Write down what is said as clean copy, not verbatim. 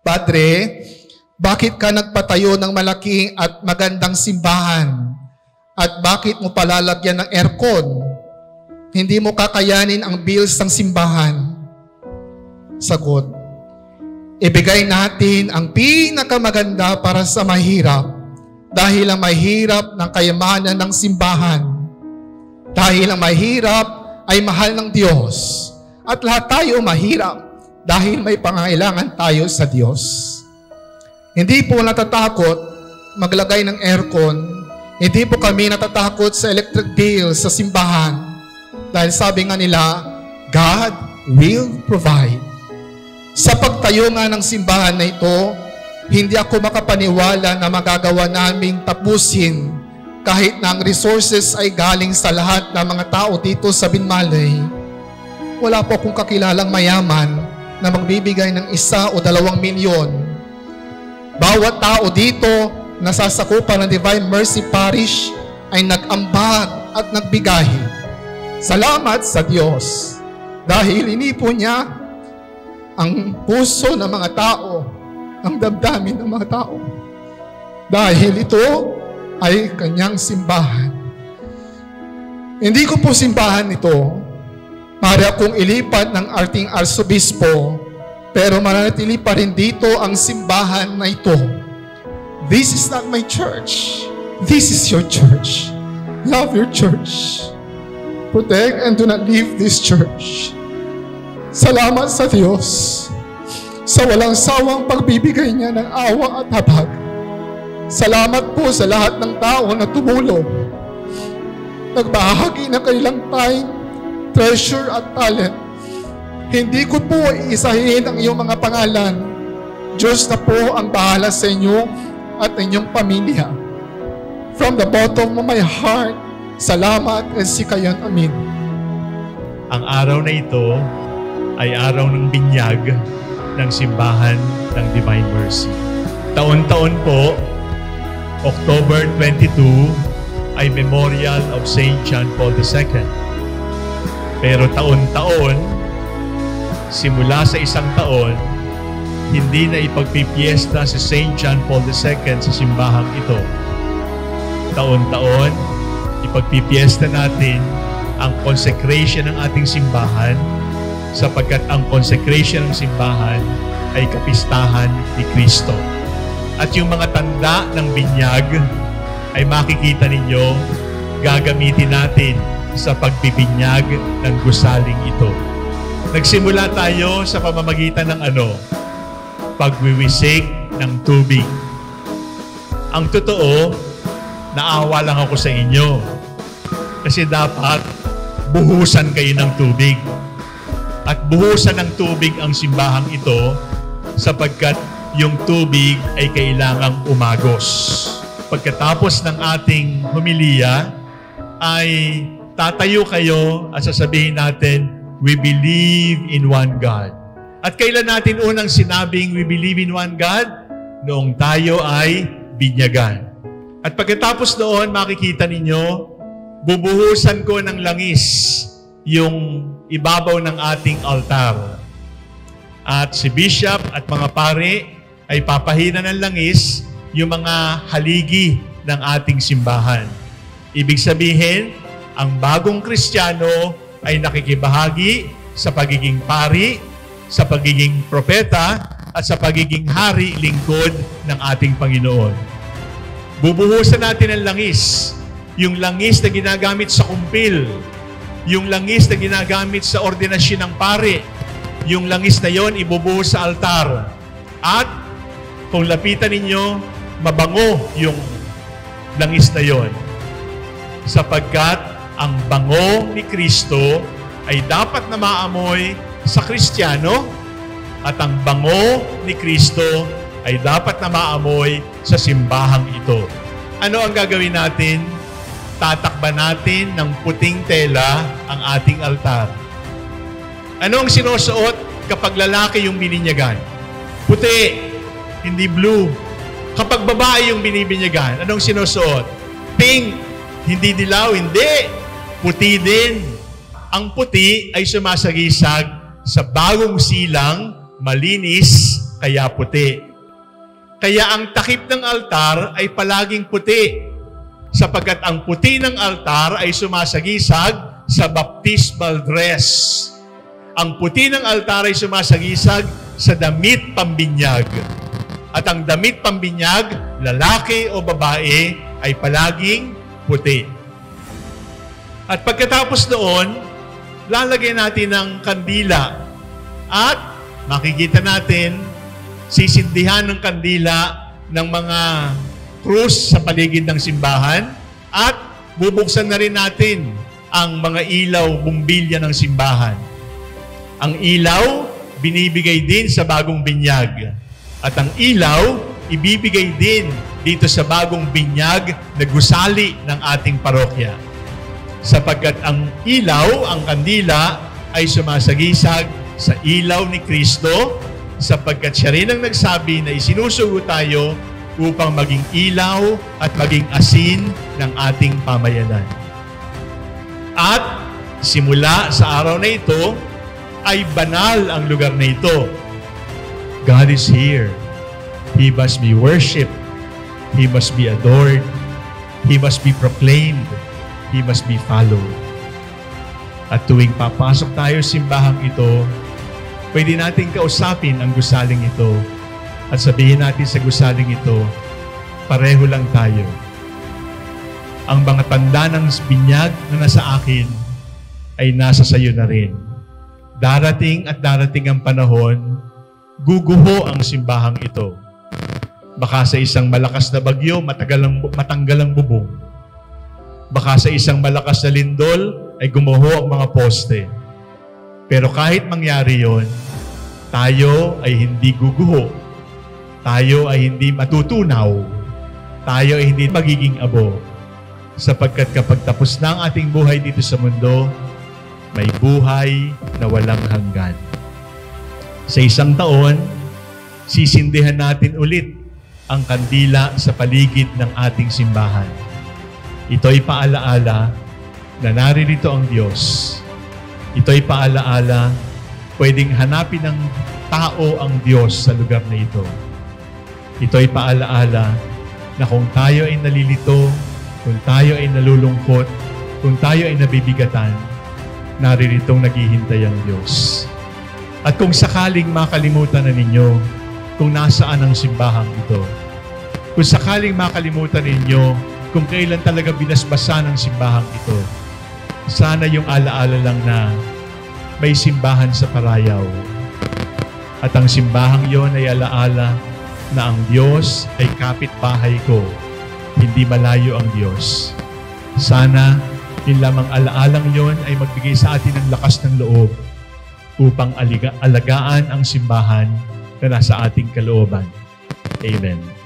Padre, bakit ka nagpatayo ng malaking at magandang simbahan? At bakit mo palalagyan ng aircon? Hindi mo kakayanin ang bills ng simbahan. Sagot, ibigay natin ang pinakamaganda para sa mahirap dahil ang mahirap ng kayamanan ng simbahan. Dahil ang mahirap ay mahal ng Diyos at lahat tayo mahirap dahil may pangangailangan tayo sa Diyos. Hindi po natatakot maglagay ng aircon. Hindi po kami natatakot sa electric bill sa simbahan dahil sabi nga nila, God will provide. Sa pagtayo nga ng simbahan na ito, hindi ako makapaniwala na magagawa naming tapusin kahit na ang resources ay galing sa lahat ng mga tao dito sa Binmalay. Wala po akong kakilalang mayaman na magbibigay ng 1 o 2 milyon. Bawat tao dito na sasakupan ng Divine Mercy Parish ay nag-ambag at nagbigay. Salamat sa Diyos dahil inipon niya ang puso ng mga tao, ang damdamin ng mga tao. Dahil ito ay kanyang simbahan. Hindi ko po simbahan ito. Maaari akong ilipat ng ating Arsobispo, pero mananatili pa rin dito ang simbahan na ito. This is not my church. This is your church. Love your church. Protect and do not leave this church. Salamat sa Diyos sa walang sawang pagbibigay niya ng awa at habag. Salamat po sa lahat ng tao na tumulong. Nagbahagi ng kanilang time, treasure at talent. Hindi ko po iisahin ang iyong mga pangalan. Diyos na po ang bahala sa inyo at inyong pamilya. From the bottom of my heart, salamat and sikayan. Amin. Ang araw na ito ay araw ng binyag ng simbahan ng Divine Mercy. Taon-taon po, October 22 ay Memorial of St. John Paul II. Pero taon-taon, simula sa isang taon, hindi na ipagpipiesta si St. John Paul II sa simbahang ito. Taon-taon, ipagpipiesta natin ang consecration ng ating simbahan sapagkat ang consecration ng simbahan ay kapistahan ni Kristo. At yung mga tanda ng binyag ay makikita ninyo, gagamitin natin sa pagbibinyag ng gusaling ito. Nagsimula tayo sa pamamagitan ng pagwiwisik ng tubig. Ang totoo, naawa lang ako sa inyo kasi dapat buhusan kayo ng tubig. At buhusan ng tubig ang simbahang ito sapagkat yung tubig ay kailangang umagos. Pagkatapos ng ating homilya ay tatayo kayo at sasabihin natin, we believe in one God. At kailan natin unang sinabing we believe in one God? Noong tayo ay binyagan. At pagkatapos noon, makikita ninyo, bubuhusan ko ng langis yung ibabaw ng ating altar. At si Bishop at mga pare ay papahina ng langis yung mga haligi ng ating simbahan. Ibig sabihin, ang bagong Kristiyano ay nakikibahagi sa pagiging pari, sa pagiging propeta, at sa pagiging hari lingkod ng ating Panginoon. Bubuhusan natin ang langis, yung langis na ginagamit sa kumpil, yung langis na ginagamit sa ordinasyon ng pare, yung langis na yon ibubuhos sa altar. At kung lapitan ninyo, mabango yung langis na yon. Sapagkat ang bango ni Kristo ay dapat na maamoy sa Kristiyano at ang bango ni Kristo ay dapat na maamoy sa simbahang ito. Ano ang gagawin natin? Tatakban natin ng puting tela ang ating altar. Ano ang sinusuot kapag lalaki yung bininyagan? Puti, hindi blue. Kapag babae yung binibinyagan, anong sinusuot? Pink, hindi dilaw, hindi. Puti din. Ang puti ay sumasagisag sa bagong silang, malinis, kaya puti. Kaya ang takip ng altar ay palaging puti, sapagkat ang puti ng altar ay sumasagisag sa baptismal dress. Ang puti ng altar ay sumasagisag sa damit pambinyag. At ang damit pambinyag, lalaki o babae, ay palaging puti. At pagkatapos doon, lalagay natin ng kandila. At makikita natin, sisindihan ng kandila ng mga krus sa paligid ng simbahan. At bubuksan na rin natin ang mga ilaw, bumbilya ng simbahan. Ang ilaw, binibigay din sa bagong binyag. At ang ilaw, ibibigay din dito sa bagong binyag na gusali ng ating parokya. Sapagkat ang ilaw, ang kandila, ay sumasagisag sa ilaw ni Kristo, sapagkat siya rin ang nagsabi na isinusugo tayo upang maging ilaw at maging asin ng ating pamayanan. At simula sa araw na ito, ay banal ang lugar na ito. God is here. He must be worshipped. He must be adored. He must be proclaimed. He must be followed. At tuwing papasok tayo sa simbahang ito, pwede natin kausapin ang gusaling ito at sabihin natin sa gusaling ito, pareho lang tayo. Ang mga tanda ng binyag na nasa akin ay nasa sayo na rin. Darating at darating ang panahon, guguho ang simbahang ito. Baka sa isang malakas na bagyo, matanggal ang bubong. Baka sa isang malakas na lindol, ay gumuho ang mga poste. Pero kahit mangyari yon, tayo ay hindi guguho. Tayo ay hindi matutunaw. Tayo ay hindi magiging abo. Sapagkat kapag tapos na ang ating buhay dito sa mundo, may buhay na walang hanggan. Sa isang taon, sisindihan natin ulit ang kandila sa paligid ng ating simbahan. Ito'y paalaala na naririto ang Diyos. Ito'y paalaala, pwedeng hanapin ng tao ang Diyos sa lugar na ito. Ito'y paalaala na kung tayo ay nalilito, kung tayo ay nalulungkot, kung tayo ay nabibigatan, naririto naghihintay ang Diyos. At kung sakaling makalimutan na ninyo kung nasaan ang simbahang ito, kung sakaling makalimutan ninyo kung kailan talaga binasbasan ang simbahang ito, sana yung alaala lang na may simbahan sa Parayaw. At ang simbahang yon ay alaala na ang Diyos ay kapitbahay ko, hindi malayo ang Diyos. Sana yun lamang alaalang yon ay magbigay sa atin ng lakas ng loob upang alagaan ang simbahan na nasa ating kalooban. Amen.